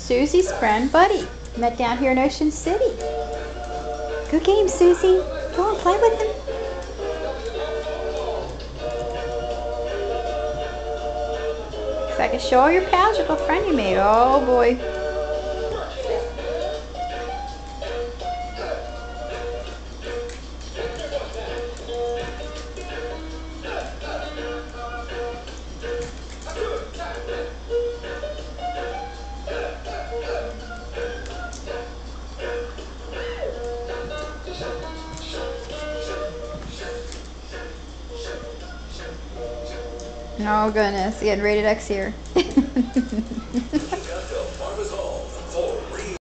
Susie's friend Buddy. Met down here in Ocean City. Good game, Susie. Go and play with him. So I can show all your pals your little friend you made. Oh boy. Oh goodness, getting rated X here.